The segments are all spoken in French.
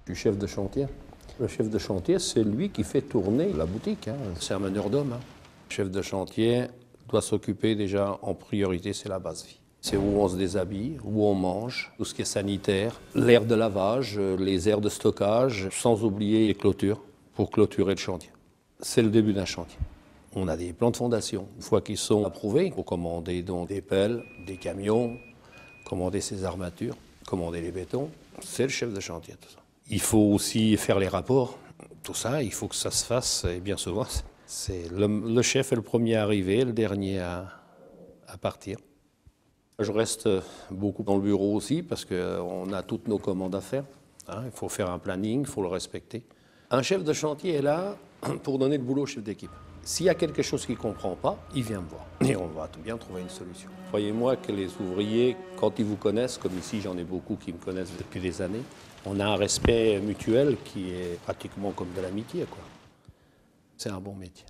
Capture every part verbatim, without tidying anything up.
Du chef de chantier. Le chef de chantier, c'est lui qui fait tourner la boutique. Hein. C'est un meneur d'hommes. Hein. Le chef de chantier doit s'occuper déjà, en priorité, c'est la base vie. C'est où on se déshabille, où on mange, tout ce qui est sanitaire, l'air de lavage, les aires de stockage, sans oublier les clôtures pour clôturer le chantier. C'est le début d'un chantier. On a des plans de fondation. Une fois qu'ils sont approuvés, il faut commander donc des pelles, des camions, commander ses armatures, commander les bétons. C'est le chef de chantier, tout ça. Il faut aussi faire les rapports. Tout ça, il faut que ça se fasse. Et bien souvent, c'est le, le chef est le premier à arriver, le dernier à, à partir. Je reste beaucoup dans le bureau aussi parce qu'on a toutes nos commandes à faire. Hein, il faut faire un planning, il faut le respecter. Un chef de chantier est là pour donner le boulot au chef d'équipe. S'il y a quelque chose qu'il ne comprend pas, il vient me voir. Et on va bien trouver une solution. Croyez-moi que les ouvriers, quand ils vous connaissent, comme ici j'en ai beaucoup qui me connaissent depuis des années, on a un respect mutuel qui est pratiquement comme de l'amitié, quoi. C'est un bon métier.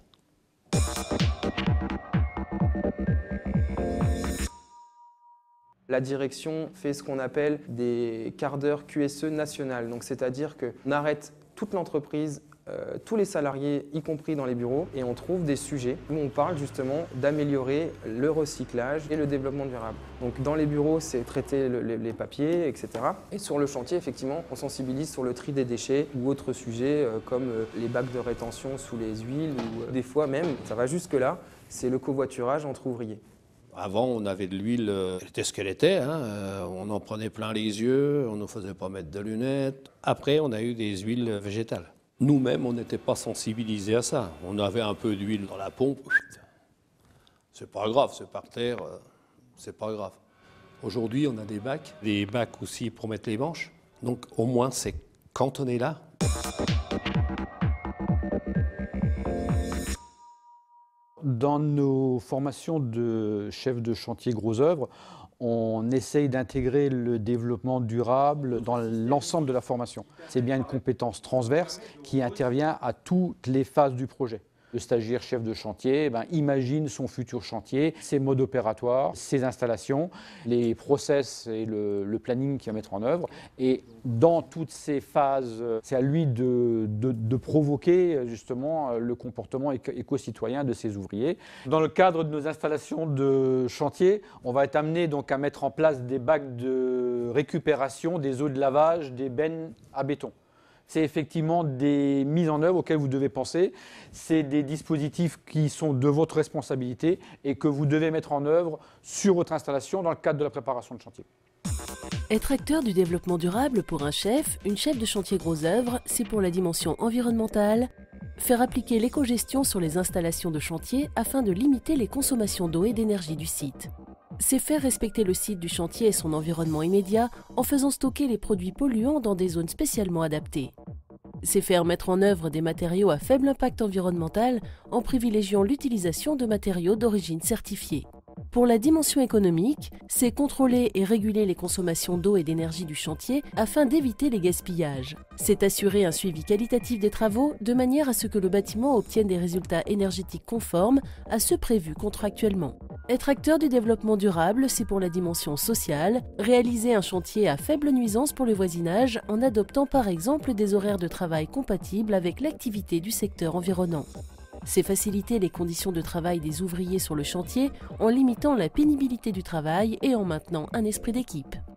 La direction fait ce qu'on appelle des quarts d'heure Q S E nationales. Donc, c'est-à-dire qu'on arrête toute l'entreprise, euh, tous les salariés, y compris dans les bureaux, et on trouve des sujets où on parle justement d'améliorer le recyclage et le développement durable. Donc, dans les bureaux, c'est traiter le, les, les papiers, et cetera. Et sur le chantier, effectivement, on sensibilise sur le tri des déchets ou autres sujets euh, comme euh, les bacs de rétention sous les huiles ou euh, des fois même, ça va jusque-là, c'est le covoiturage entre ouvriers. Avant, on avait de l'huile, elle était ce qu'elle était, hein. euh, on en prenait plein les yeux, on ne nous faisait pas mettre de lunettes. Après, on a eu des huiles végétales. Nous-mêmes, on n'était pas sensibilisés à ça. On avait un peu d'huile dans la pompe. C'est pas grave, c'est par terre, euh, c'est pas grave. Aujourd'hui, on a des bacs, des bacs aussi pour mettre les manches. Donc, au moins, c'est cantonné là. Dans nos formations de chef de chantier gros œuvres, on essaye d'intégrer le développement durable dans l'ensemble de la formation. C'est bien une compétence transverse qui intervient à toutes les phases du projet. Le stagiaire chef de chantier ben, imagine son futur chantier, ses modes opératoires, ses installations, les process et le, le planning qu'il va mettre en œuvre. Et dans toutes ces phases, c'est à lui de, de, de provoquer justement le comportement éco-citoyen de ses ouvriers. Dans le cadre de nos installations de chantier, on va être amené donc à mettre en place des bacs de récupération des eaux de lavage des bennes à béton. C'est effectivement des mises en œuvre auxquelles vous devez penser. C'est des dispositifs qui sont de votre responsabilité et que vous devez mettre en œuvre sur votre installation dans le cadre de la préparation de chantier. Être acteur du développement durable pour un chef, une chef de chantier gros œuvres, c'est pour la dimension environnementale, faire appliquer l'éco-gestion sur les installations de chantier afin de limiter les consommations d'eau et d'énergie du site. C'est faire respecter le site du chantier et son environnement immédiat en faisant stocker les produits polluants dans des zones spécialement adaptées. C'est faire mettre en œuvre des matériaux à faible impact environnemental en privilégiant l'utilisation de matériaux d'origine certifiée. Pour la dimension économique, c'est contrôler et réguler les consommations d'eau et d'énergie du chantier afin d'éviter les gaspillages. C'est assurer un suivi qualitatif des travaux de manière à ce que le bâtiment obtienne des résultats énergétiques conformes à ceux prévus contractuellement. Être acteur du développement durable, c'est pour la dimension sociale, réaliser un chantier à faible nuisance pour le voisinage en adoptant par exemple des horaires de travail compatibles avec l'activité du secteur environnant. C'est faciliter les conditions de travail des ouvriers sur le chantier en limitant la pénibilité du travail et en maintenant un esprit d'équipe.